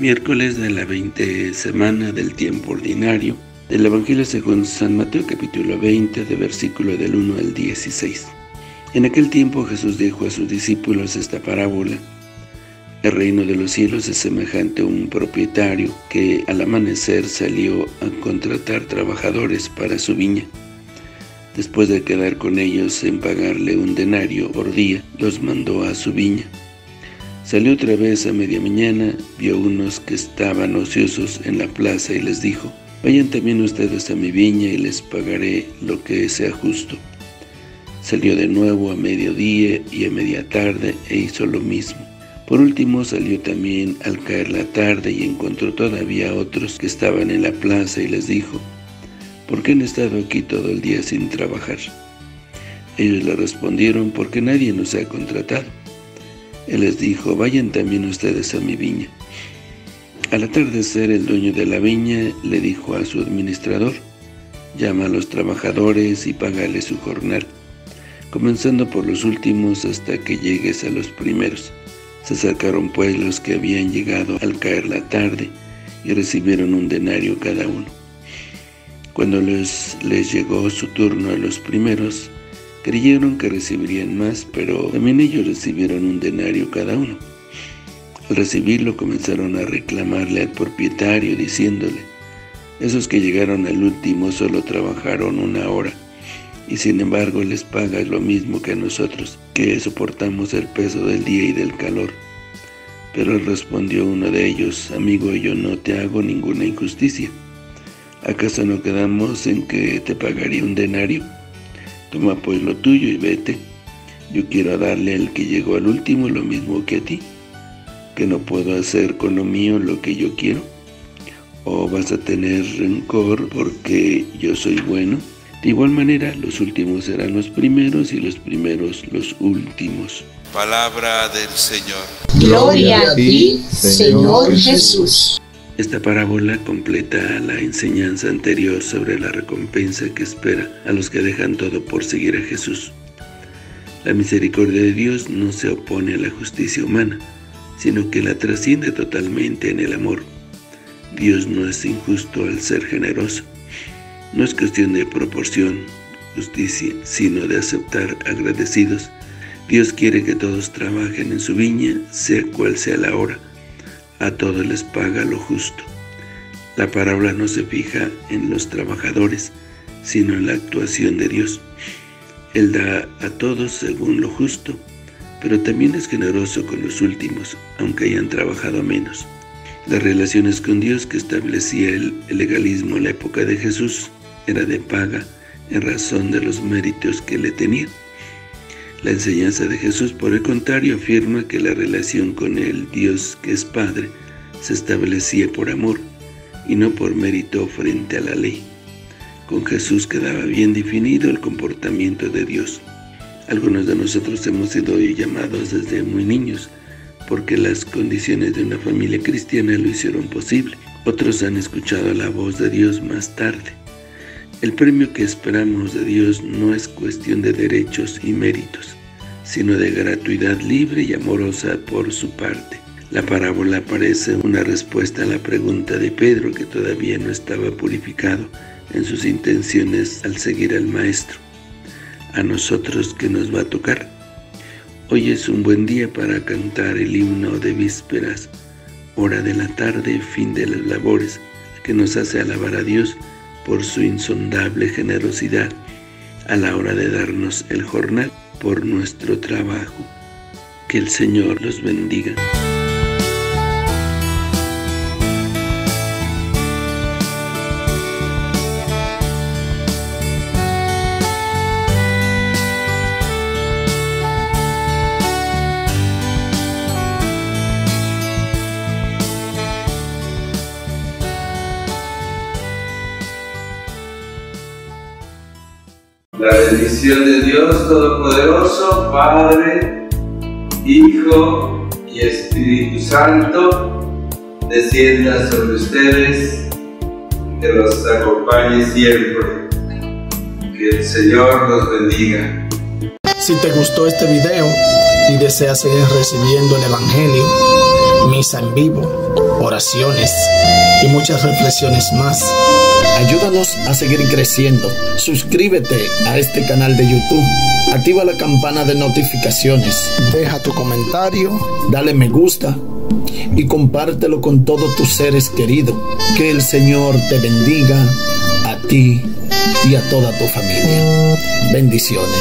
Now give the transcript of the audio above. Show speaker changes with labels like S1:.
S1: Miércoles de la 20ª semana del tiempo ordinario del Evangelio según San Mateo, capítulo 20, de versículo del 1 al 16. En aquel tiempo Jesús dijo a sus discípulos esta parábola: el reino de los cielos es semejante a un propietario que al amanecer salió a contratar trabajadores para su viña. Después de quedar con ellos en pagarle un denario por día, los mandó a su viña. Salió otra vez a media mañana, vio unos que estaban ociosos en la plaza y les dijo: vayan también ustedes a mi viña y les pagaré lo que sea justo. Salió de nuevo a mediodía y a media tarde e hizo lo mismo. Por último salió también al caer la tarde y encontró todavía otros que estaban en la plaza y les dijo: ¿por qué han estado aquí todo el día sin trabajar? Ellos le respondieron: porque nadie nos ha contratado. Él les dijo: vayan también ustedes a mi viña. Al atardecer, el dueño de la viña le dijo a su administrador: llama a los trabajadores y págales su jornal, comenzando por los últimos hasta que llegues a los primeros. Se acercaron pues los que habían llegado al caer la tarde y recibieron un denario cada uno. Cuando les llegó su turno a los primeros, creyeron que recibirían más, pero también ellos recibieron un denario cada uno. Al recibirlo comenzaron a reclamarle al propietario, diciéndole: esos que llegaron al último solo trabajaron 1 hora, y sin embargo les pagas lo mismo que a nosotros, que soportamos el peso del día y del calor. Pero respondió uno de ellos: amigo, yo no te hago ninguna injusticia. ¿Acaso no quedamos en que te pagaría un denario? Toma pues lo tuyo y vete. Yo quiero darle al que llegó al último lo mismo que a ti. ¿Que no puedo hacer con lo mío lo que yo quiero? ¿O vas a tener rencor porque yo soy bueno? De igual manera, los últimos serán los primeros y los primeros los últimos.
S2: Palabra del Señor.
S3: Gloria a ti, Señor Jesús.
S1: Esta parábola completa la enseñanza anterior sobre la recompensa que espera a los que dejan todo por seguir a Jesús. La misericordia de Dios no se opone a la justicia humana, sino que la trasciende totalmente en el amor. Dios no es injusto al ser generoso. No es cuestión de proporción, justicia, sino de aceptar agradecidos. Dios quiere que todos trabajen en su viña, sea cual sea la hora. A todos les paga lo justo. La parábola no se fija en los trabajadores, sino en la actuación de Dios. Él da a todos según lo justo, pero también es generoso con los últimos, aunque hayan trabajado menos. Las relaciones con Dios que establecía el legalismo en la época de Jesús era de paga en razón de los méritos que le tenían. La enseñanza de Jesús, por el contrario, afirma que la relación con el Dios que es Padre se establecía por amor y no por mérito frente a la ley. Con Jesús quedaba bien definido el comportamiento de Dios. Algunos de nosotros hemos sido llamados desde muy niños, porque las condiciones de una familia cristiana lo hicieron posible. Otros han escuchado la voz de Dios más tarde. El premio que esperamos de Dios no es cuestión de derechos y méritos, sino de gratuidad libre y amorosa por su parte. La parábola parece una respuesta a la pregunta de Pedro, que todavía no estaba purificado en sus intenciones al seguir al Maestro. ¿A nosotros qué nos va a tocar? Hoy es un buen día para cantar el himno de vísperas, hora de la tarde, fin de las labores, que nos hace alabar a Dios por su insondable generosidad a la hora de darnos el jornal por nuestro trabajo. Que el Señor los bendiga.
S4: La bendición de Dios Todopoderoso, Padre, Hijo y Espíritu Santo, descienda sobre ustedes, que los acompañe siempre. Que el Señor los bendiga.
S5: Si te gustó este video y deseas seguir recibiendo el Evangelio, mi misa en vivo, oraciones y muchas reflexiones más. Ayúdanos a seguir creciendo. Suscríbete a este canal de YouTube. Activa la campana de notificaciones. Deja tu comentario, dale me gusta y compártelo con todos tus seres queridos. Que el Señor te bendiga a ti y a toda tu familia. Bendiciones.